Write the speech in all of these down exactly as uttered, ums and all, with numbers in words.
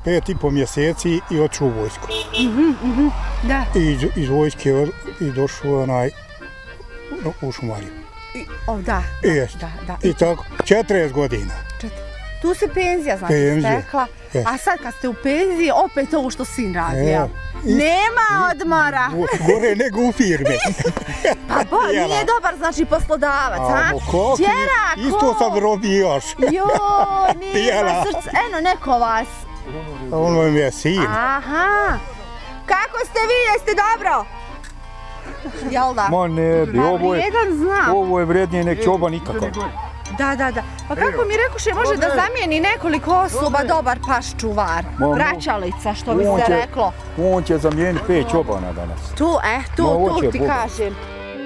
pet i po mjeseci i otišao u vojsku. Da. I iz vojske i došao onaj u šumariju. O, da, da, da. I tako, četrdeset godina. Tu se penzija, znači, stekla. A sad kad ste u penziji, opet ovo što sin radi, jel? Nema odmora. Gore nego u firme. Pa bo, nije dobar, znači, poslodavac, a? Djera, ko? Isto sam robio još. Joj, nema srce. Eno, neko vas. On vam je sin. Aha. Kako ste vi, jeste dobro? Jel da? Ma ne bi, ovo je vrednije nek čoba nikakav. Da, da, da. Pa kako mi rekuše, može da zamijeni nekoliko osoba dobar paš čuvar. Vraćalica, što bi se reklo. On će zamijeniti pet čobana danas. Tu, eh, tu, tu ti kažem.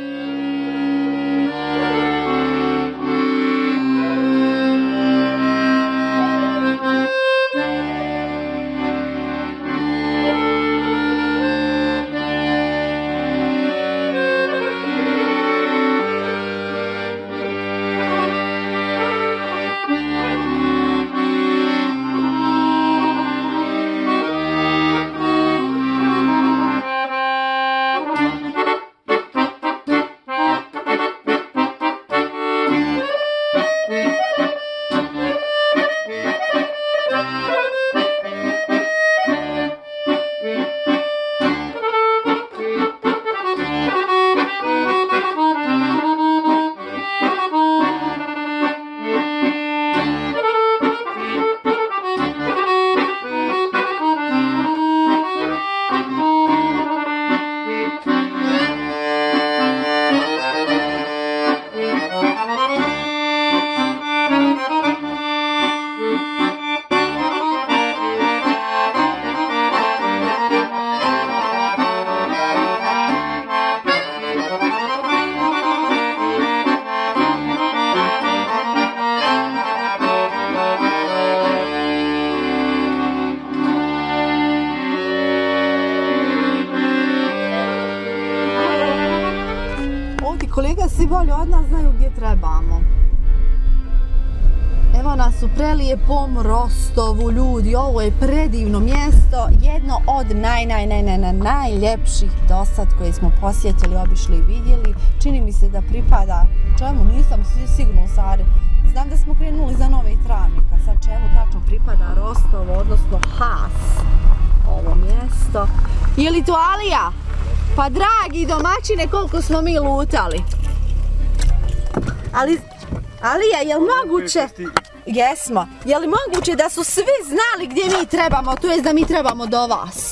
Kolega svi bolje od nas znaju gdje trebamo. Evo nas u prelijepom Rostovu, ljudi, ovo je predivno mjesto, jedno od naj, naj, naj, naj, najljepših dosad koje smo posjetili, obišli i vidjeli. Čini mi se da pripada, čemu nisam sigurno u stvari. Znam da smo krenuli za Nove Travnika, sad čemu tačno pripada Rostovo, odnosno Has, ovo mjesto. Je li to Alija? Pa dragi domaćine, koliko smo mi lutali. Ali, Alija, je li moguće... Jesmo. Je li moguće da su svi znali gdje mi trebamo, to jest da mi trebamo do vas?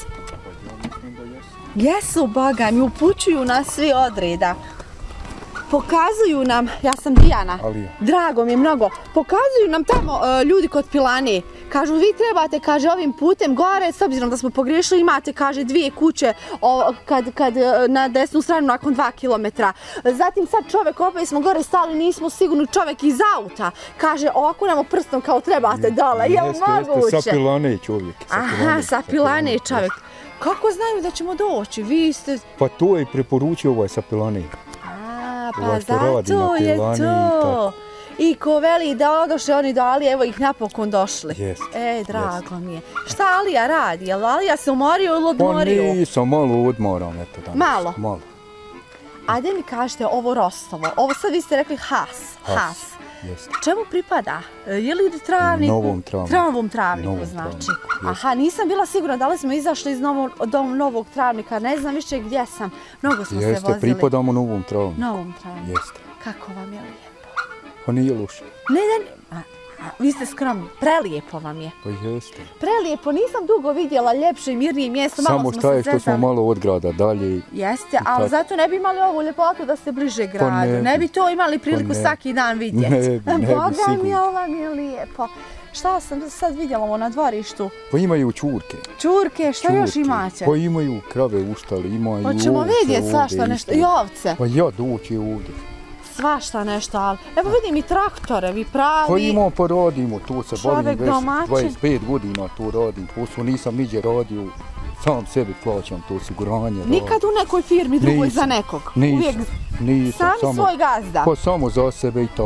Jesu, boga mi, upućuju nas svi odreda. Pokazuju nam, ja sam Dijana, drago mi je mnogo, pokazuju nam tamo ljudi kod pilane. Kažu, vi trebate, kaže, ovim putem gore, s obzirom da smo pogriješili, imate, kaže, dvije kuće kad na desnu stranu nakon dva kilometra. Zatim sad čovjek, opet smo gore stali, nismo sigurni, čovjek iz auta. Kaže, ovako nam prstom kao trebate dole, je li moguće? Jeste, sa pilane čovjek. Aha, sa pilane čovjek. Kako znaju da ćemo doći? Vi ste... Pa to je preporučio ovaj sa pilane. Pa zato je to. I ko veli da odošli oni do Alije, evo ih napokon došli. E, drago mi je. Šta Alija radi? Je li Alija se umorio ili odmorio? Pa nisam, malo odmoram, eto danas. Malo? Malo. A gdje mi kažete ovo Rostovo? Ovo sad vi ste rekli Has. Has. Čemu pripada? Je li travniku? Novom travniku. Novom travniku, znači. Aha, nisam bila sigurna da li smo izašli iz novog travnika, ne znam više gdje sam. Mnogo smo se vozili. Jeste, pripadamo novom travniku. Novom travniku. Jeste. Kako vam je lijepo? Pa nije loše. Ne, ne, vi ste skromni, prelijepo vam je. Pa jeste. Prelijepo, nisam dugo vidjela ljepše i mirnije mjesto, malo smo se zezali. Samo šta je što smo malo od grada dalje. Jeste, ali zato ne bi imali ovu ljepotu da ste bliže gradu. Ne bi to imali priliku svaki dan vidjeti. Ne bi, ne bi sigurno. Boga mi, ovo vam je lijepo. Šta sam sad vidjela ovo na dvorištu? Pa imaju čurke. Čurke, šta još imate? Pa imaju krave uštali, imaju ovce ovdje. Hoćemo vidjeti svašta nešto, i ovce. Pa ja doći ovdje. Svašta nešto, ali evo vidim i traktore, vi pravi... Pa imamo, pa radimo, tu se bavim već dvadeset pet godina, tu radim, posao nisam niđe radio, sam sebi plaćam to osiguranje. Nikad u nekoj firmi drugoj za nekog? Nisam, nisam. Sam svoj gazda? Pa samo za sebe i tako.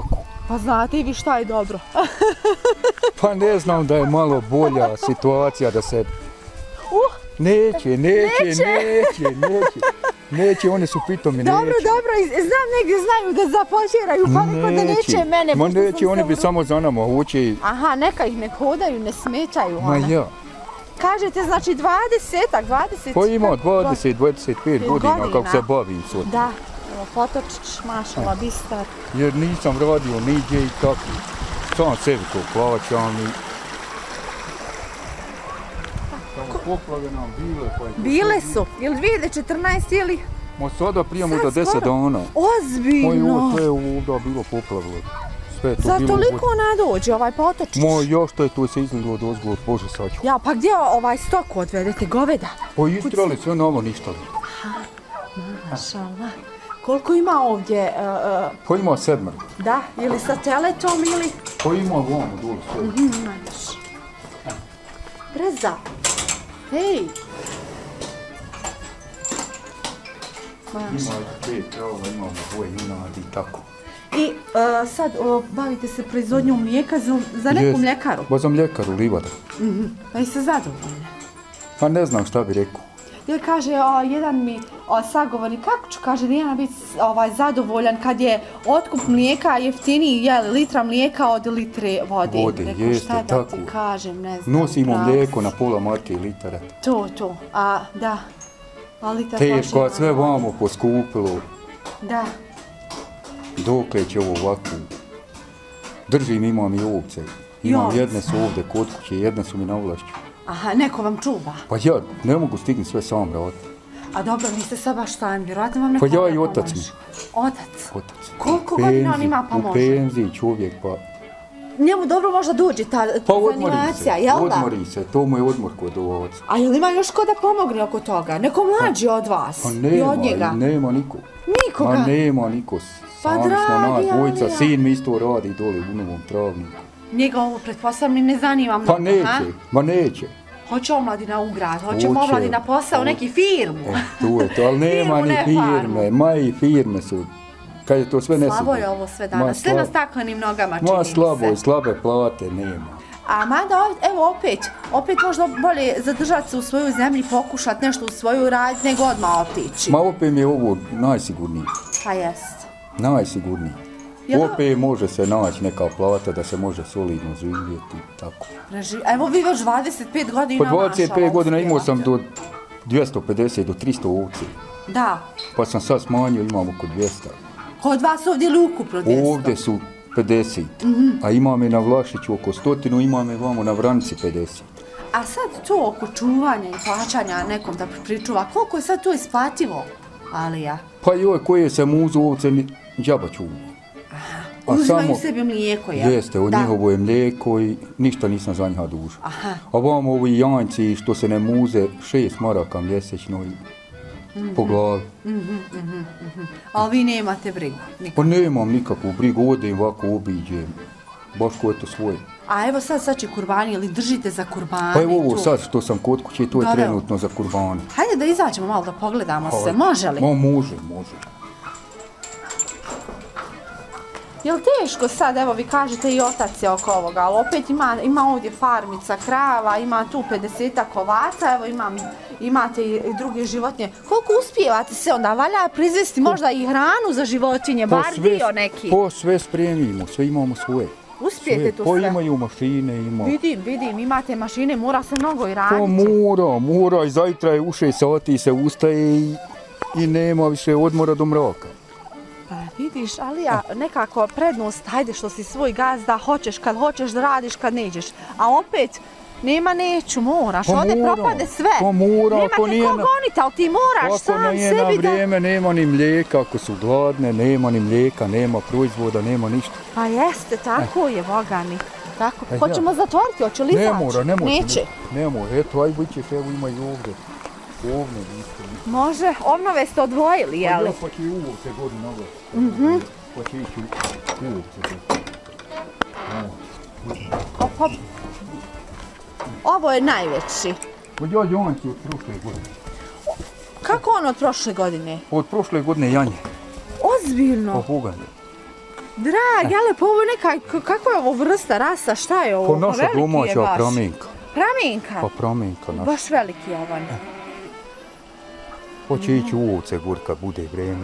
Pa znate i vi šta je dobro. Pa ne znam da je malo bolja situacija da se... Uh, neće, neće, neće, neće, neće. Neće, one su pitomi, neće. Dobro, dobro, znam negdje znaju da započeraju, pa neko da neće mene. Ma neće, oni bi samo za nama hoće. Aha, neka ih ne hodaju, ne smećaju one. Ma ja. Kažete, znači dvadesetak, dvadeset... Pa ima dvadeset, dvadeset pet godina kako se bavim sad. Da, evo Potočić, mašala, bistar. Jer nisam radio niđe i tako. Sam sebi to plaćam i... Poplave nam bile. Bile su, ili dvije tisuće četrnaeste ili? Ma sada prijemo do deset dana. Ozbiljno. Ma sve je ovdje bilo poplavilo. Zar toliko nadođe ovaj Potočić? Ma još što je tu se izgledalo od ozgovor, Bože saču. Ja, pa gdje ovaj stok odvedete, goveda? Pa istrali sve na ovo ništa. Aha, mašala. Koliko ima ovdje? Pa ima sedmar. Da, ili sa teletom ili? Pa ima vamo dole sve. Imaš. Breza. Hej! Ima pet krava, imamo dvoje junadi i tako. I uh, sad uh, bavite se proizvodnjom mlijeka za, za neku yes. mljekaru? Ba za mljekaru, livada. Mm-hmm. Pa i se zadovoljne? Pa ne znam šta bi rekao. Jer kaže, o, jedan mi o, sagovornik, kako ću, kaže, nije biti ovaj, zadovoljan kad je otkup mlijeka jeftiniji, jel, litra mlijeka od litre vode. Vode, Reku, jeste, šta tako. da ti kažem, ne znam. Nosimo mlijeko na pola marke litara. To, to, a da. A litar teško, a sve vamo poskupilo. Da. Dokle će ovo ovako. Držim, imam i ovce. Imam Jovce. Jedne su ovdje kod kuće, jedne su mi na vlašću. Aha, neko vam čuva? Pa ja ne mogu stigni sve sam raditi. A dobro, niste sad baš stan, vjerojatno vam neko pa ja i otac mi. Otac? Otac. Koliko godina on ima pa može? U penziji čovjek pa... Njemu dobro možda dođe ta pa zanimacija, jel da? Pa odmori se, to mu je odmor kod ovaca. A jel ima još ko da pomogne oko toga? Neko mlađi pa, od vas? Pa nema, i od njega? nema niko. Nikoga? Ma nema niko. Pa Sami dragi, smo nas dvojica, ja. sin mi isto radi dole u Novom Travniku. Njega ovo pretpostavljam ne zanima mnogo, pa neće, ha? ma neće. Hoće omladina u grad, hoće omladina posao, neki firmu. E, tu je to, ali nema ni firme, ma i firme su. Kad je to sve nesigurno. Slabo je ovo sve danas, sve na staklenim nogama čini ma, se. slabo je, slabe plate nema. A mada, evo opet, opet možda bolje zadržati se u svojoj zemlji, pokušati nešto u svoju raditi, nego odmah otići. Ma opet mi je ovo najsigurniji. Pa jest. Najsigurniji. Opet može se naći neka plata da se može solidno živjeti, tako. Evo vi već dvadeset pet godina mašala. Po dvadeset pet godina imao sam do dvjesto pedeset do tristo ovce. Da. Pa sam sad smanjio, imam oko dvjesto. Kod vas ovdje ili ukupno dvjesto? Ovdje su pedeset, mm-hmm. a imam je na Vlašiću oko stotinu, imam je vamo na Vranici pedeset. A sad to oko čuvanja i plaćanja nekom da pričuva, koliko je sad to isplativo, Alija? Pa joj, koje se muzu ovce džaba čuva. Aha, uzimaju sebi mlijeko, jel? Jeste, od njihovo je mlijeko i ništa nisam za njiha dužan. Aha. A vamo ovi janjci što se ne muze, šest maraka mjesečno i mm-hmm. po glavi. Mm-hmm, mm-hmm, mm-hmm. Ali vi nemate brigu? Nikako. Pa nemam nikakvu brigu, odem ovako obiđem, baš ko je to svoje. A evo sad sad će kurbani, ili držite za kurbani? Pa evo ovo sad što sam kod kuće, to je Dobre. trenutno za kurbani. Hajde da izađemo malo da pogledamo se, može li? Ma može, može. Jel teško sad, evo vi kažete i otac je oko ovoga, ali opet ima, ima ovdje farmica krava, ima tu pedesetak ovaca, evo imam, imate i, i druge životinje. Koliko uspijevate se onda, valja prizvesti možda i hranu za životinje, bar dio neki? Po sve spremimo, sve imamo svoje. Uspijete tu sve? sve? Po imaju mašine, ima. Vidim, vidim, imate mašine, mora se mnogo i raditi. Pa mora, mora i zajtra je u šest sati se ustaje i, i nema više odmora do mraka. Pa vidiš, ali ja nekako prednost, hajde što si svoj gazda, hoćeš kad hoćeš da radiš kad neđeš. A opet, nema neću, moraš, pa ovdje mora, propade sve. Pa mora, nema te nije, ko goniti, ali ti moraš sam sebi da... Ako nije na vrijeme, nema ni mlijeka, ako su gladne, nema ni mlijeka, nema proizvoda, nema ništa. Pa jeste, tako eh. je, Boga mi. Tako. E, hoćemo ja. zatvoriti, hoće li izaći? Ne mora, ne mora. Neće. Ne, ne mora, eto, aj bićeš, evo ima i ovdje. Ovne, isto. Može, ovnove ste odvojili, jel? Pa ja, pa će i uvo se godina ovo. Mhm. Pa će ići uvo se Hop, hop. Ovo je najveći. Pa ja janjci od prošle godine. Kako on od prošle godine? Od prošle godine janje. Ozbiljno? Pa pogledaj. Dragi, ali pa ovo neka, kakva je ovo vrsta, rasa, šta je ovo? Pa naša domaća praminka. Praminka? Pa praminka naša. Baš veliki ovan. Hoće ići u ovce gurka, bude vreme.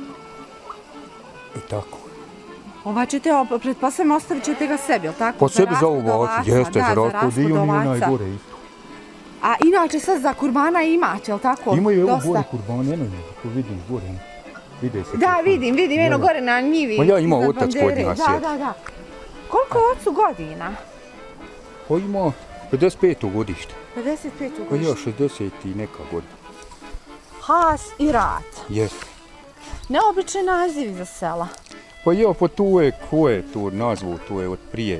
I tako. Ova ćete, pretpostavljam, ostavit ćete ga sebi, jel tako? Pa sebi za ovacu, jeste, za raspu dio nije najgore isto. A inače sad za kurbana imate, jel tako? Imaju evo gore kurbana, eno je, ako vidim gore. Vide se. Da, vidim, vidim, eno gore na njivi. Ma ja imam otac kod nas. Da, da, da. Koliko je ocu godina? Pa ima pedeset peto godište. pedeset peto Pa godište? ja šezdeset i neka godina. Has i Rat. Jeste. Neobični nazivi za sela. Pa ja, pa tu je, ko je to nazvao, to je od prije,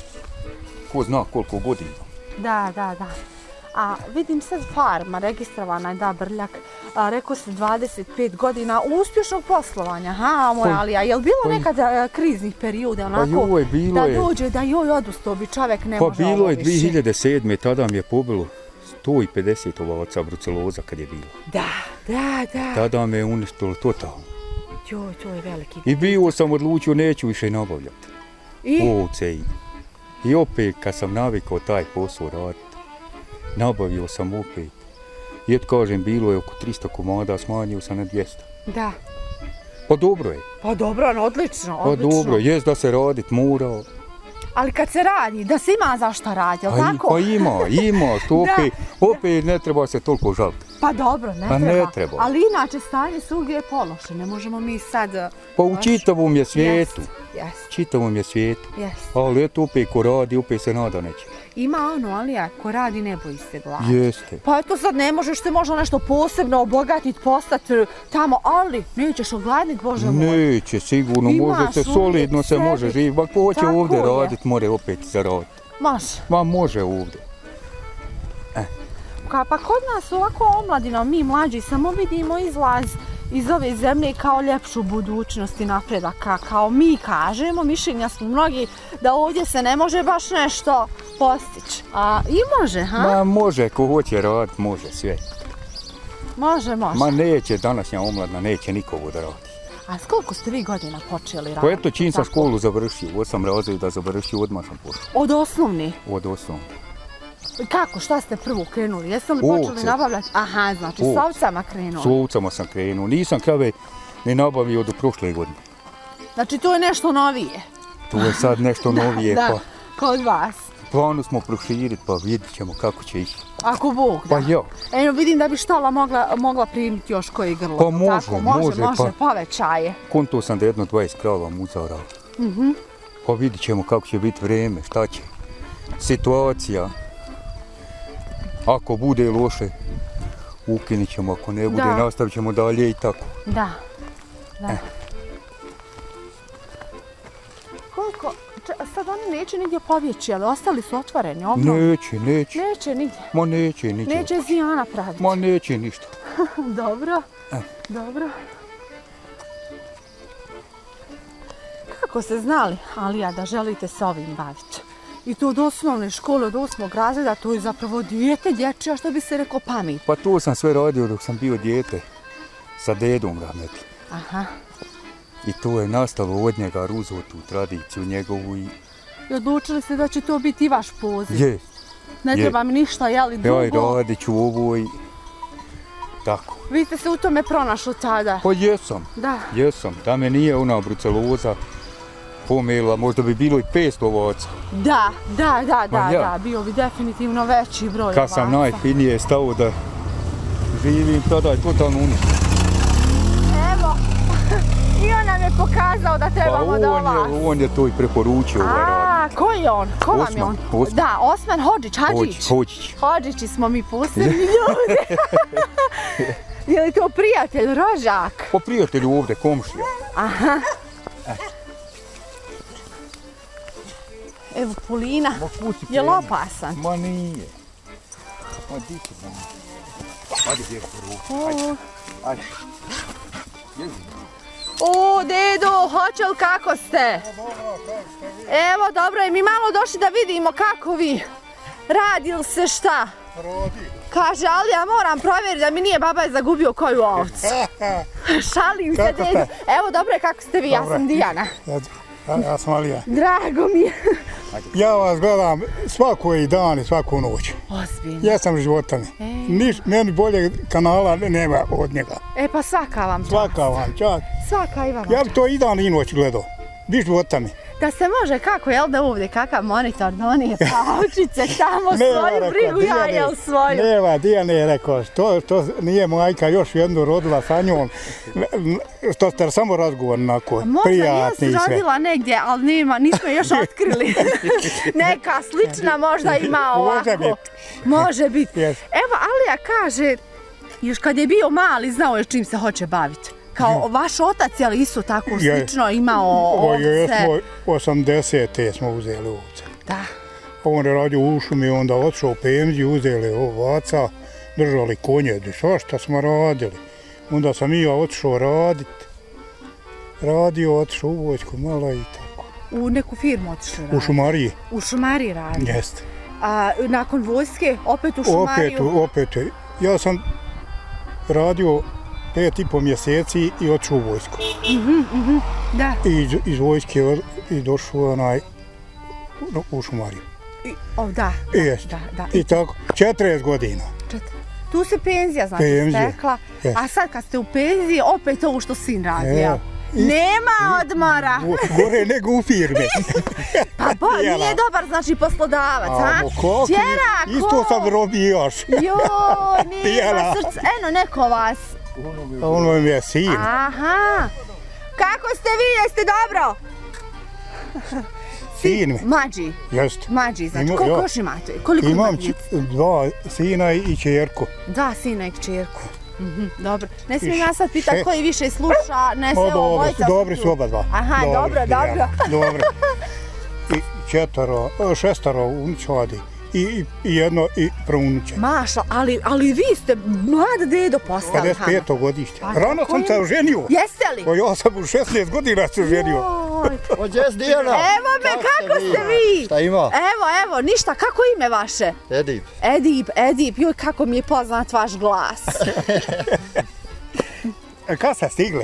ko zna koliko godina. Da, da, da. A vidim sad farma, registrovana je, da, Brljak, a, rekao se dvadeset pet godina uspješnog poslovanja. Ha, moj Alija, je li bilo pa, nekada kriznih perioda, onako, pa joj, bilo da je, dođe, da joj odustao bi čovjek ne pa može ovo više? Pa bilo je dvije hiljade sedme. tada mi je pobilo sto pedeset ovaca bruceloza kad je bilo. Da, da, da. Tada me je uništilo totalno. Joj, to je veliki. I bio sam odlučio, neću više nabavljati. I? Ovce i... I opet, kad sam navikao taj posao raditi, nabavio sam opet. Jer kažem, bilo je oko tristo komada, smanjio sam na dvjesto. Da. Pa dobro je. Pa dobro, no, odlično, pa odlično. Pa dobro, jest da se radit mora. Ali kad se radi, da se ima za šta radi, jel' tako? Pa ima, ima, što opet, opet ne treba se toliko žaliti. Pa dobro, ne, pa treba. ne treba. Ali inače stanje svugdje je pološe, ne možemo mi sad... Pa u čitavom je svijetu. Jes. Čitavom je svijetu. Jes. Ali eto opet ko radi, opet se nada neće. Ima ono, ali ja, ko radi ne boji se gladi. Jeste. Pa eto sad ne možeš se možda nešto posebno obogatiti, postati tamo, ali nećeš ogladniti, Bože moj. Neće, sigurno, može se, solidno se može živjeti. Pa ko hoće ovdje raditi, more opet zaraditi. Može. Ma može ovdje. Eh. Ka, pa kod nas ovako omladina, mi mlađi, samo vidimo izlaz iz ove zemlje kao ljepšu budućnost i napredaka, kao mi kažemo, mišljenja smo mnogi da ovdje se ne može baš nešto postići. A i može, ha? Ma može, ko hoće raditi, može sve. Može, može. Ma neće, današnja omladna neće nikogo da radi. A s koliko ste vi godina počeli raditi? Pa eto, čim sam školu završio, osam razreda završio, odmah sam pošao. Od osnovni? Od osnovni. Kako, šta ste prvo krenuli? Jeste li počeli nabavljati? Aha, znači s ovcama krenuli? S ovcama sam krenuo, nisam krave ne nabavio do prošle godine. Znači to je nešto novije? To je sad nešto novije, da, pa... Da, kod vas. Planu smo proširiti, pa vidit ćemo kako će ići. Ako Bog, da. Pa ja. Eno, vidim da bi štala mogla, mogla primiti još koji grlo. Pa može, tako, može, može, može, pa... povećaje. Konto sam da jedno dvadeset krava muzara. Mhm. Pa vidit ćemo kako će biti vreme, šta će. Situacija. Ako bude loše, ukinit ćemo, ako ne bude, nastavit ćemo dalje i tako. Da, da. Eh. Koliko, sad oni neće nigdje povjeći, ali ostali su otvoreni, obnovi? Neće, neće. Neće nigdje? Ma neće nigdje. Neće zijana praviti? Ma neće ništa. Dobro, eh. dobro. Kako ste znali, Alija, da želite se ovim baviti? I to od osnovne škole, od osmog razreda, to je zapravo dijete dječja, što bi se rekao pamet. Pa to sam sve radio dok sam bio dijete sa dedom Rahmetli. Aha. I to je nastalo od njega, uzeo tu tradiciju njegovu i... I odlučili ste da će to biti i vaš poziv? Jest. Ne treba mi ništa, jeli, drugo? Ja i radit ću ovo i... tako. Vi ste se u tome pronašli tada? Pa jesam. Da. Jesam. Da me nije ona bruceloza pomela, možda bi bilo i petsto ovaca. Da, da, da, da, ja. da, bio bi definitivno veći broj ovaca. Kad sam najfinije stao da živim, tada je totalno uništio. Evo, i on nam je pokazao da trebamo pa do vas. Je, on je to i preporučio ovaj radnik. A, ko je on? Ko vam je on? Osman. Da, Osman Hodžić, Hadžić. Hodžić. Hodžići smo mi posebni ljudi. Je li to prijatelj, rođak? Pa prijatelj ovdje, komšija. Aha. Evo pulina, je li opasan? Ma nije. Ma di ću nam. Ajde, gdje po ruku, ajde. Ajde. O, dedo, hoće li kako ste? Evo, dobro je, mi malo došli da vidimo kako vi. Radi li se šta? Radi. Kaže, ali ja moram provjeriti da mi nije baba zagubio koju ovcu. Šalim se, dedo. Evo, dobro je kako ste vi, ja sam Dijana. Ja sam Alija. Drago mi je. Ja vas gledam svaki dan i svaku noć. Ozbiljno. Ja sam životami. Niš, meni bolje kanala nema od njega. E pa svaka vam čast. Svaka vam čast. Svaka i vam Ja bi to i dan i noć gledao. Vi životami. Da se može, kako, jel da ovdje kakav monitor donije paučice, tamo svoju brigu, ja jel svoju. Nema, Dijane je rekao, što, što nije majka još jednu rodila sa njom, što ste samo razgovor onako, prijatni i sve. Možda jesu rodila negdje, ali nima, nismo još otkrili. Neka slična možda ima ovako. Može biti. Može biti. Evo, Alija kaže, još kad je bio mali, znao je čim se hoće baviti. Kao vaš otac, je li isto tako slično imao ovce? osamdesete smo uzeli ovce. Da. On je radio u šumi, onda otišao u penziju, uzeli ovaca, držali konje, svašta smo radili. Onda sam i ja otišao radit. Radio, otišao u vojsku, mala i tako. U neku firmu otišao raditi? U šumariji. U šumariji raditi? Jeste. A nakon vojske, opet u šumariju? Opet, opet. Ja sam radio pet i po mjeseci i otišao u vojsku. Mhm, mhm, da. I iz vojske i došao onaj u šumariju. O, da, da, da. I tako, četrdeset godina. Tu se penzija, znači, stekla. A sad kad ste u penziji, opet ovo što sin radi, jel? Nema odmora. Gore nego u firme. Pa bo, nije dobar, znači, poslodavac, ha? Tjera, ko? Isto sam robio još. Joj, nema srce. Eno, neko vas. Ono mi je sin. Aha. Kako ste vi, jeste dobro? Sin mi. Mađi. Jeste. Mađi, znači, koliko još imate? Koliko imam dva sina i čerku. Dva sina i čerku. Dobro. Ne smijem ja sad pitati koji više sluša, ne sve ovo obojica. Dobri su oba dva. Aha, dobro, dobro. Dobro. I četvero, šestero unčadi. I jedno i praunuče. Maša, ali vi ste mlad dedo postali. pedeset peto godište. Rano sam se oženio. Jeste li? Ja sam u šesnaest godina se oženio. Ođes Dijana. Evo me, kako ste vi? Šta ima? Evo, evo, ništa, kako ime vaše? Edip. Edip, Edip, joj, kako mi je poznat vaš glas. Kad ste stigli?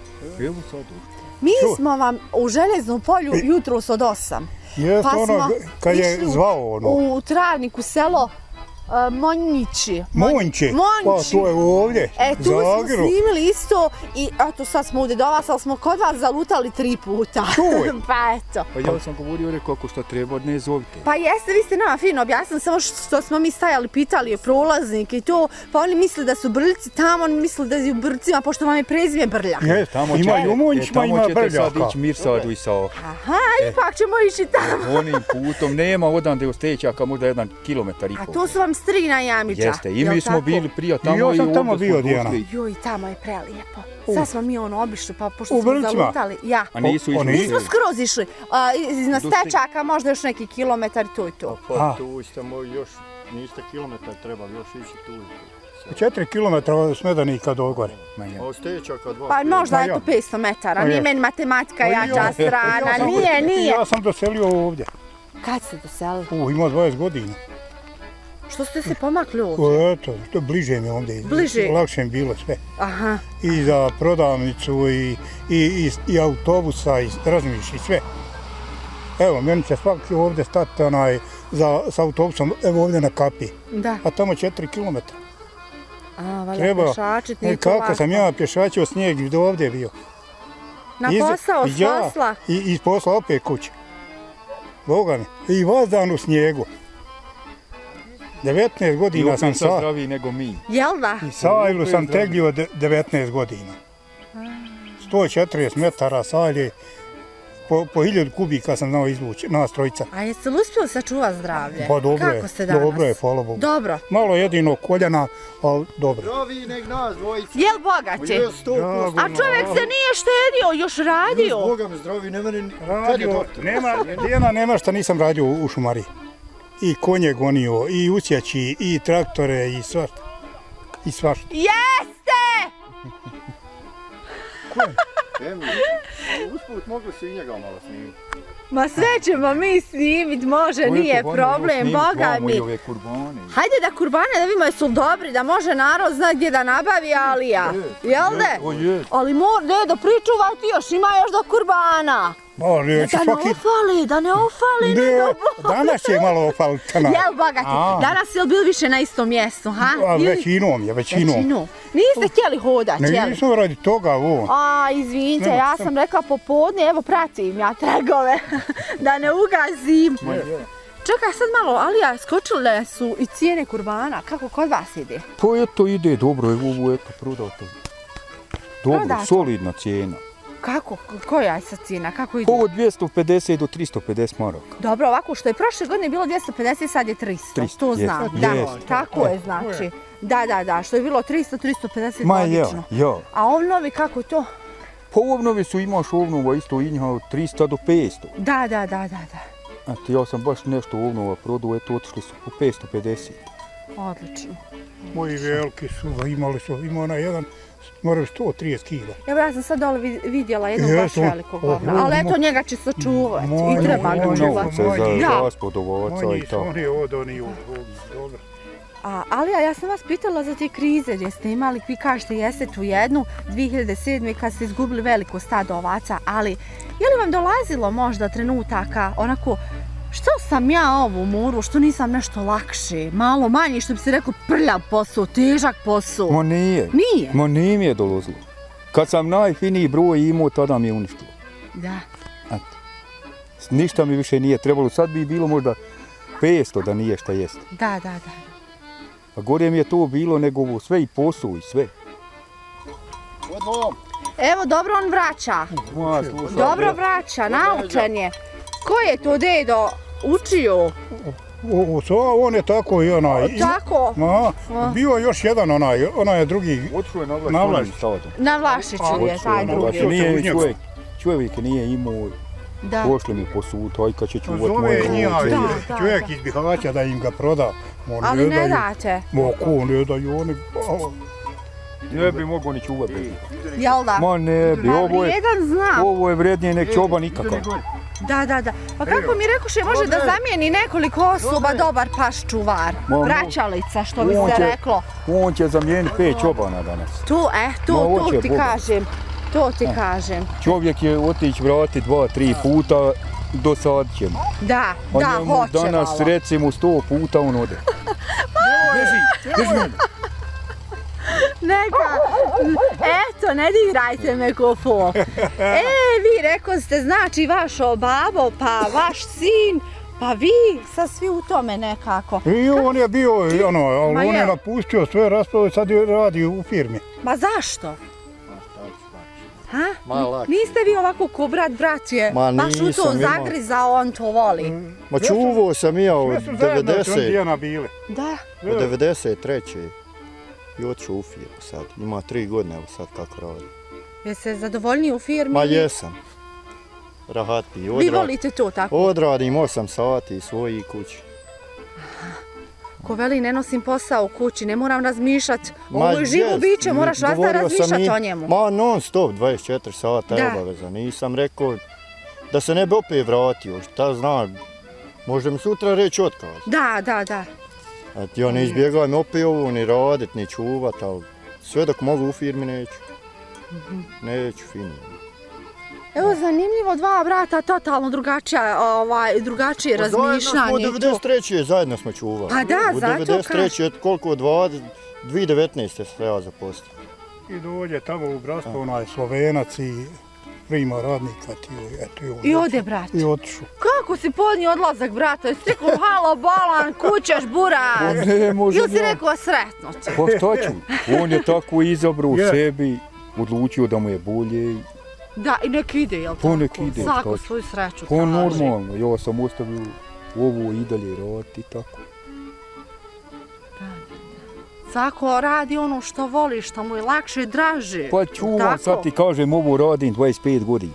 Mi smo vam u Željeznom polju jutros od osam. Jeste ono, kad je zvao ono. U Travniku selo Monjići. Monjići? Pa to je ovdje. E, tu smo snimili isto i eto sad smo ovdje do vas, ali smo kod vas zalutali tri puta. Čuj! Pa eto. Pa ja sam govorio, rekao ako što treba, ne zovite. Pa jeste, vi ste nama fino objasnili, samo što smo mi stajali, pitali je prolaznike i to, pa oni misli da su Brljci tamo, oni misli da je u Brljcima, pošto vam je prezime Brljak. Je, ima i u Monjićima, ima Brljaka. Tamo ćete sad ići Mirsadu i Sao. Aha, ipak ćemo ići tamo. Onim putom, nema odande od Stećaka, možda jedan kilometar i pol. A to su vam Strina Jamića. Jeste, i mi smo bili prija tamo i ja sam tamo bio, Dijana. Joj, tamo je prelijepo. Sad smo mi ono obišli, pa pošto smo zalutali. Ja. A nisu išli? Nismo skroz išli. Na Stečaka možda još neki kilometar, to i to. Pa tu ćemo još, niste kilometar trebali još ići tu. Četiri kilometra od Smedanika do gore. Od Stečaka dva. Pa možda eto petsto metara, nije meni matematika jača strana, nije, nije. Ja sam doselio ovdje. Kad ste doselili? U, ima dvadeset godina. Što ste se pomakli ovdje? Eto, to bliže mi ovdje. Bliže? Lakše mi bilo sve. Aha. I za prodavnicu, i, i, i autobusa, i razmiš, i sve. Evo, meni će svaki ovdje stati onaj, za, s autobusom, evo ovdje na kapi. Da. A tamo četiri kilometra. A, valjda pješačit, nije to kako lako. sam ja pješačio snijeg i do ovdje bio. Na posao, s ja, posla? I iz posla opet kuće. Boga mi. I vas dan u snijegu. devetnaest godina sam sa... I zdraviji nego mi. Jel da? I sajlu sam teglio devetnaest godina. sto četrdeset metara sajlje, po, po hiljadu kubika sam znao izvući, nas trojica. A jeste li uspjeli sačuvati zdravlje? Pa dobro je, kako ste danas? Dobro je, hvala Bogu. Dobro. Malo jedino koljena, ali dobro. Zdraviji nek nas dvojica. Jel bogati? A čovjek se nije štedio, još radio. Još Boga me zdravi, nema ni... Radio, nema, Dijana, nema šta nisam radio u šumariji. I konje gonio, i usjeći, i traktore, i svašta. I svašta. Jeste! Emi, usput mogli su i njega malo snimiti. Ma sve ćemo mi snimit, može, nije problem, boga mi. Hajde da kurbane da vidimo jesu dobri, da može narod zna gdje da nabavi Alija. Jel de? Ali mor, dedo, pričuvaj ti još, ima još do kurbana. Može, ja ću Da ne svaki... ofali, da ne ofali, ne Ne, dobro. danas će malo opaliti. Jel, bogati, A. danas je li bili više na istom mjestu, ha? A, Ili- većinom je, većinom. Većinom. Niste htjeli hodat, Ne, jel? nisam radi toga, ovo. A, izvinite, Nema ja šta. sam rekla popodne, evo pratim ja tragove, da ne ugazim. Čekaj sad malo, Alija, skočile su i cijene kurbana, kako kod vas ide? Pa eto ide dobro, evo ovo eto prodato. Dobro, Prodato? solidna cijena. Kako, koja je sad cijena, kako ide? Ovo dvjesto pedeset do tristo pedeset maraka. Dobro, ovako što je prošle godine bilo dvjesto pedeset, sad je tristo, tristo, to jest, znam. Da, jest. tako je znači. Da, da, da, što je bilo tristo, tristo pedeset, Ma ja, logično. ja. A ovnovi kako to? Pa ovnovi su imaš ovnova isto inja od trista do petsto. Da, da, da, da, da. Eto, ja sam baš nešto ovnova prodao, eto otišli su po petsto pedeset. Odlično. Moji veliki su, imali su, ima onaj jedan, moraju sto trideset kila. Evo ja sam sad dole vid- vidjela jednog Jesu. baš velikog Oho, ovna, ali eto mo- njega će sačuvati Moj- i treba ga moj- čuvati. Se za Da. raspodovaca Manji i su tako. oni od oni u ovom, dobro. A, Alija, ja sam vas pitala za te krize gdje ste imali, vi kažete jeste tu jednu, dvije hiljade sedme kad ste izgubili veliko stado ovaca, ali je li vam dolazilo možda trenutaka onako, što sam ja ovu moru, što nisam nešto lakše, malo manje, što bi se reklo prljav posao, težak posao? Ma nije. Nije? Ma nije mi je dolazilo. Kad sam najfiniji broj imao, tada mi je uništilo. Da. Eto. Ništa mi više nije trebalo. Sad bi bilo možda petsto da nije šta jest. Da, da, da. A gore mi je to bilo nego ovo sve i posao i sve. Evo, dobro on vraća. Ma, slušaj, Dobro vraća, naučen je. Ko je to dedo učio? O, o, on je tako i onaj. i- Tako? Ma, bio je još jedan onaj, onaj je drugi. Otišao je na vlast. Na vlast. Na Vlašiću je taj drugi. Nije uz njega. čovjek, čovjek nije imao, Da. pošli mi po sudu, aj kad će čuvat Zove moje njega ovce. Da, da, čovjek da. iz Bihaća da im ga proda. On Ali ne daju. date. Ma ko ne daju oni. pa, Ne bi mogao ni čuvat bez njega. Jel da? Ma ne bi, Ma ovo je, vrijedan zna. ovo je vrednije nek čoban nikakav. Da, da, da. Pa kako mi rekoše, može da zamijeni nekoliko osoba dobar paš čuvar. Ma, mo- Vraćalica, što bi On se će- reklo. On će zamijeniti pet čobana danas. Tu, eh, Ma, to, to hoće ti Boga. kažem. To ti kažem. Čovjek je otići vrati dva, tri puta, do sad ćemo. Da, A da, njemu hoće danas malo. recimo sto puta on ode. Beži, beži mene. Neka, eto, ne dirajte me ko fol. E, vi rekao ste, znači vašo babo, pa vaš sin, pa vi, sad svi u tome nekako. I on je bio, ono, ali Ma on je jel? napustio sve rasprave, sad je radi u firmi. Ma zašto? Ha? Malo Niste vi ovako ko brat, brat je Ma baš u to nisam imao. zagrizao, on to voli. Ma čuvao sam ja od Sve su zajedno devedeset, Trondijana bili. Da. od devedeset treće i otišao u firmu sad. Ima tri godine evo sad kako radi. Jeste zadovoljni u firmi? Ma jesam. Rahatni. Vi Odra... volite to tako? Odradim osam sati svoji kući. Ko veli ne nosim posao u kući, ne moram razmišljat. Ma Ovo je živo jest, biće, moraš vasta govorio sam razmišljat i- o njemu. Ma non stop, dvadeset četiri sata je Da. obaveza. Nisam rekao da se ne bi opet vratio, šta znam. Može mi sutra reći otkaz. Da, da, da. Eto, ja ne izbjegavam opet ovo, ni radit, ni čuvat, ali sve dok mogu u firmi neću. Neću fino. Evo zanimljivo, dva brata, totalno drugačija, ovaj, drugačije razmišljanje. Zajedno i smo to. u devedeset treće zajedno smo čuvali. Pa da, u zato devedeset treće koliko, dvadeset, dvije tisuće devetnaeste se ja zaposlio. I dođe tamo u bratstvo onaj Slovenac i prima radnika ti, eto i on. I ode brat. I otišu. Kako si podnio odlazak, brata? Jesi rekao, halo, balan, kućeš, buraz? Pa ne može Ili si ja. rekao, sretno ti? Pa šta ću? On je tako izabrao Je. sebi, odlučio da mu je bolje. i- Da, i nek ide, jel tako? Pa nek ide, Svako šta će. svoju sreću Pa traži. normalno, ja sam ostavio ovo i dalje raditi i tako. Svako radi ono što voli, što mu je lakše, draže. Pa čuvam, Tako? sad ti kažem, ovo radim dvadeset pet godina.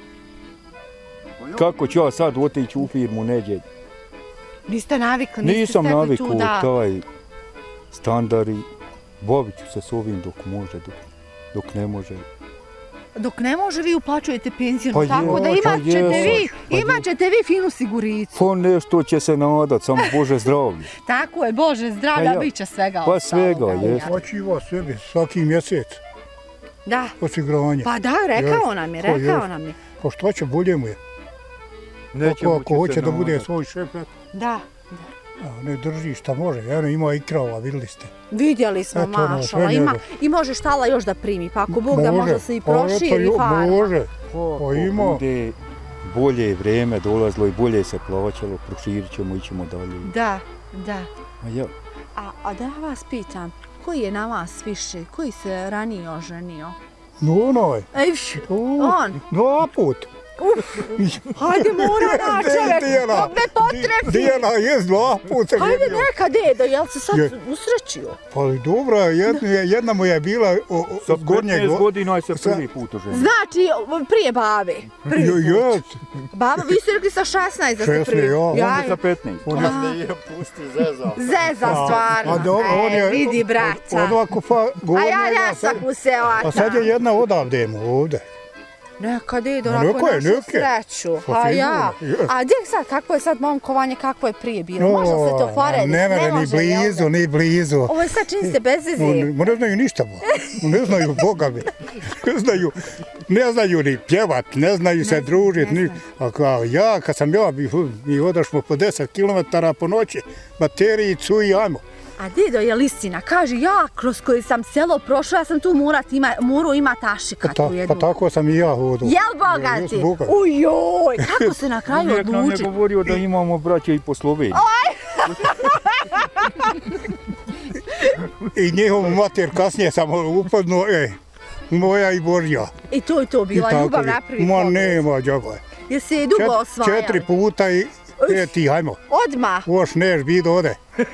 Kako ću ja sad otići u firmu neđe? Niste navikli, niste Nisam stekli navikao tu da... taj standard i bavit ću se s ovim dok može, dok, dok ne može. Dok ne može, vi uplaćujete penziju, Pa tako je, da pa imat ćete jesam, vi, pa je. imat ćete vi finu siguricu. Pa nešto će se nadat, samo Bože zdravlje. Tako je, Bože zdravlja, Pa ja. bit će svega Pa ostaloga, svega, jel? jest. Očiva sebi svaki mjesec Da, osiguranje. pa da, rekao Jest. nam je, Pa rekao jest. nam je. Pa šta će, bolje mu je. Neće Ako moći hoće se da bude navodati. svoj šef, eto, Da. a, ne drži šta može. Eno ima i krava, vidjeli ste. Vidjeli smo, Eto, ono, mašala, sve ima, njegov. i može štala još da primi, pa ako Bog da može se i pa eto, proširi jo, farma. Može, Ako pa ima. bude bolje vrijeme dolazilo i bolje se plaćalo, proširit ćemo, ićemo dalje. Da, da. A ja, A, a da ja vas pitam, koji je na vas više, koji se ranije oženio? no onaj, Ejš, u, on. dva put. Hajde mora na čovjek, dok me potrefi. Dijela je dva puta. Hajde ženio. neka dedo, jel se sad Je. usrećio? Pa dobro, jedna, jedna mu je bila o, o, sa od gornjeg... petnaest godina je se sa- prvi put oženio. Znači, prije babe. Prvi Jo, put. jes, Baba, vi ste rekli sa šesnaest da ste šesnaest, prvi. ja. Onda sa petnaest. on je- Kad me je pusti zeza. Zeza stvarno. A dobro, on E, je... vidi, Od, braća. od ovako fa, A gornjega, ja sad- ljesak u sela. A sad je jedna odavde mu ovde. Neka dedo, Ma onako neka je, našu neka je. sreću. Pa Pa ja. sigurno, je. A gdje sad, kakvo je sad momkovanje, kakvo je prije bilo? Može se to porediti? Ne mere ni može, jel blizu, da? ni blizu. Ovo je sad čini se bez veze. On, ma ne znaju ništa, bo. Ne znaju Boga mi. Ne znaju, ne znaju ni pjevat, ne znaju se Ne družiti. znaju, Ni, a kao ja, kad sam ja, mi, mi odašmo po deset kilometara po noći, bateriji, cuj, ajmo. A dedo je listina, kaže ja kroz koji sam selo prošla, ja sam tu murat ima, muru ima tašika Pa, ta, tu jednu. pa tako sam i ja hodao. Jel bogati? Jes, bogati. Ujoj, kako se na kraju Uvijek nam je odluči? govorio da imamo braće i po Sloveniji. I njihovu mater kasnije sam upadno, e, moja i Božja. I to je to bila I ljubav tako je. na prvi Ma pogled. nema, džaba. Jesi je dugo Čet- osvajali? Četiri puta i e, ti, hajmo. Odmah Oš neš vid ode.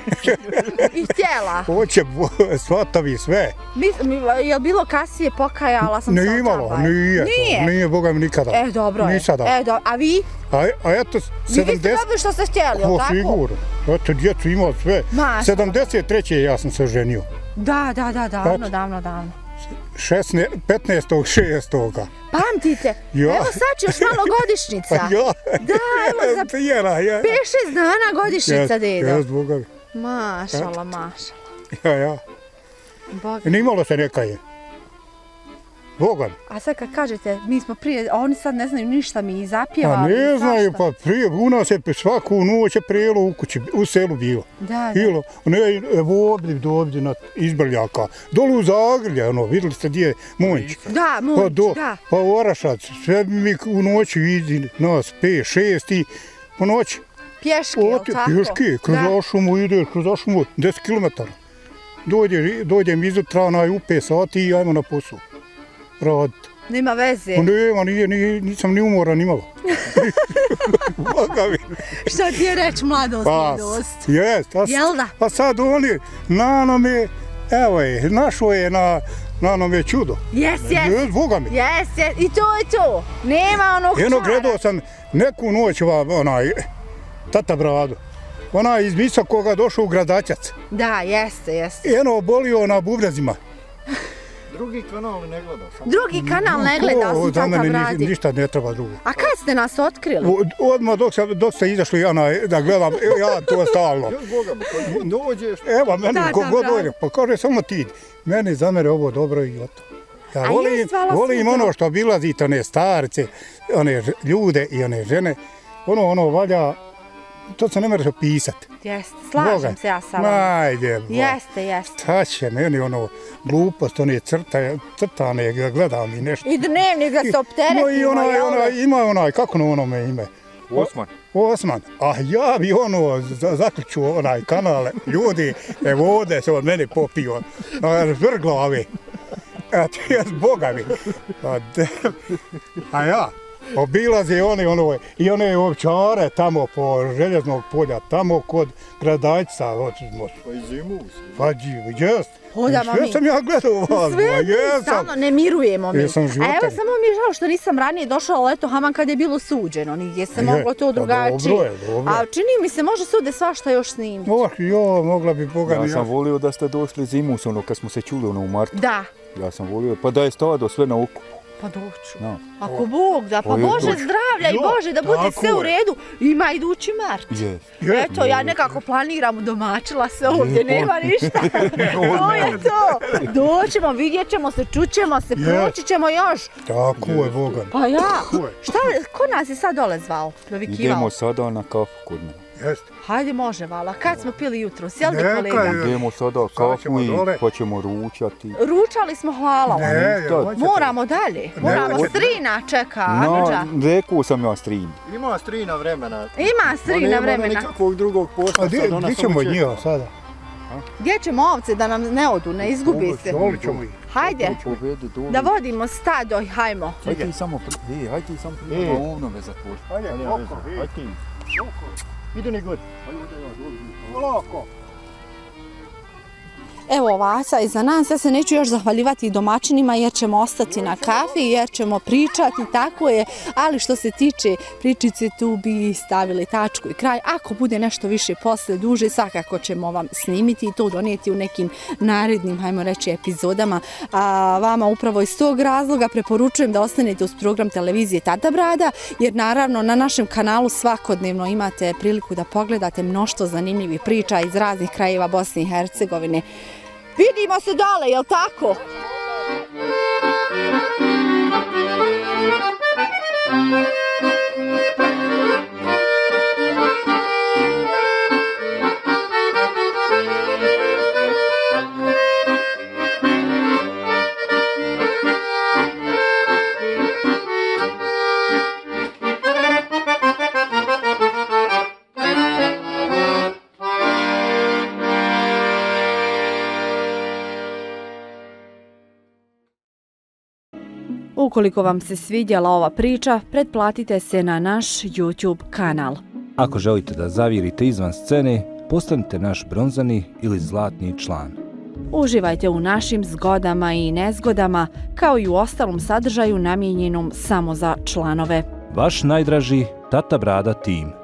i htjela. Hoće bo- svatovi sve. Mi, mi, je li bilo kasnije pokajala sam se Nije od imalo, džaba? nije. Nije? Nije, Boga mi nikada. E, dobro je. Ni sada. E, do, a vi? A, a eto, Vi ste sedamdeset... dobili što ste htjeli, jel O, tako? sigurno. Eto, djecu imao sve. Mašala. sedamdeset treće ja sam se ženio. Da, da, da, davno, Eto. davno, davno. šesnaest petnaestog šestoga Pamtite, Ja. evo sad će još malo Pa godišnjica. ja. Da, evo za Pijela, ja. pet šest dana godišnjica, dedo. Jes, Boga mi. Mašala, mašala. Ja, ja. Boga. Nimalo se neka je. Boga mi. A sad kad kažete, mi smo prije, a oni sad ne znaju ništa, mi i zapjevali. A ne i znaju, svašta. pa prije u nas je svaku noć je prelo u kući, u selu bilo. Da, da. Bilo, ne, evo ovdje, do ovdje, na Izbrljaka, dolu u Zagrlje, ono, vidjeli ste gdje je Monć. Da, Pa, moć, do, da. pa Orašac, sve bi mi u noći vidi nas, pet, šest i po noći. Pješke, jel Oti, tako? pješke, kroz Da. Ašumu ideš, kroz Ašumu, deset kilometara. Dođe, dođem izutra na u pet sati i ajmo na posao. Raditi. Nema veze. Pa nema, nije, nije, nisam ni umoran imao. Boga mi. Šta ti je reći mladost, Pa, mladost? jest. A, s- Jel da? a sad oni, na nam je, evo je, našo je na, na nam je čudo. Jes, jes. Jest, Boga mi. Jes, jes. I to je to. Nema onog Jedno čara. gledao sam neku noć, va, onaj, tata Brado. Onaj iz Visokoga došao u Gradačac. Da, jeste, jeste. Jedno obolio na bubrezima. Drugi kanal ne gleda. Samo. Drugi kanal ne gleda, O, si za tata mene ni- Bradi. ništa ne treba drugo. A kad ste nas otkrili? O- Odmah dok, sam, dok ste izašli onaj, da gledam, ja to stalno. Još Boga, mi, kad dođeš, Evo, meni Tata kogod Brado. dođe, pa kaže samo ti, meni za mene ovo dobro i gotovo. Ja A volim, jest, hvala volim svima. ono što obilazite, one starce, one ž- ljude i one žene, ono, ono, valja, to se ne može opisati. Jeste, slažem Boga. se ja sa vama. Najde, Boga. Jeste, jeste. Šta će meni ono, glupost, one crta, crtane, ga gledam i nešto. I dnevnik da se No i opteretimo, onaj, jel? onaj, ima onaj, kako ono onome ime? Osman. Osman, a ja bi ono za- zaključio onaj kanal, ljudi, evo ovdje se od mene popio, na vrh glave. A ti je Boga mi. A, de, a ja, obilaze oni ono, i one ovčare tamo po željeznog polja, tamo kod Gradajca, od, pa i zimu. pa dživ, jest. Hodamo Sve mi. sam ja gledao vas, Sve ba, mi jesam. stalno ne mirujemo mi. Jesam A životari. evo samo mi je žao što nisam ranije došla, ali eto, haman kad je bilo suđeno, nigdje se Je, moglo to pa drugačije. dobro je, dobro je. A čini mi se, može sude svašta još snimiti. Oh, jo, mogla bi Boga Ja mi. sam volio da ste došli zimus, ono, kad smo se čuli ono u martu. Da, Ja sam volio, pa da je stado sve na okupu. Pa doću. No. Ako Bog da, pa Pa je Bože doći. zdravlja i Jo, Bože da bude tako sve u je. redu. Ima idući mart. Yes. Je. Eto, ja nekako planiram udomačila se ovdje, Je, nema ništa. To je to. Doćemo, vidjet ćemo se, čućemo se, Je. proći ćemo još. Tako je, Bogan. Pa ja, Tako je. šta, ko nas je sad dole zvao? Provikivao? Idemo sada na kafu kod mene. Jeste. Hajde, može, Vala. Kad smo pili jutro, sjel bi Neka kolega? je. Idemo sada Sad kafu ćemo i dole. pa ćemo ručati. Ručali smo, hvala vam. Ne, ništa. ja, hoćete. Moramo dalje. Moramo, hoćete. strina čeka, No, Amidža. rekao sam ja strin. Ima strina vremena. Ima strina Nema vremena. nikakvog drugog posla. A di, sad ona di samo ćemo čeka. njih sada? Gdje ćemo ovce da nam ne odu, ne izgubi se? Doli ćemo ih. Hajde, Povedi dole. da vodimo stado, hajmo. Hajde ti samo, pri- e, hajde ti samo E. prije ovnove zatvori. Ajde, Ajde, oko, ajde, ej. ajde ti. Idu ni god. Polako. Evo Vasa iza nas, ja se neću još zahvaljivati domaćinima jer ćemo ostati na kafi, jer ćemo pričati, tako je, ali što se tiče pričice tu bi stavili tačku i kraj. Ako bude nešto više posle duže, svakako ćemo vam snimiti i to donijeti u nekim narednim, hajmo reći, epizodama. A vama upravo iz tog razloga preporučujem da ostanete uz program televizije Tata Brada, jer naravno na našem kanalu svakodnevno imate priliku da pogledate mnoštvo zanimljivih priča iz raznih krajeva Bosne i Hercegovine. Vidimo se dole, jel tako? Ukoliko vam se svidjela ova priča, pretplatite se na naš YouTube kanal. Ako želite da zavirite izvan scene, postanite naš bronzani ili zlatni član. Uživajte u našim zgodama i nezgodama, kao i u ostalom sadržaju namijenjenom samo za članove. Vaš najdraži Tata Brada tim.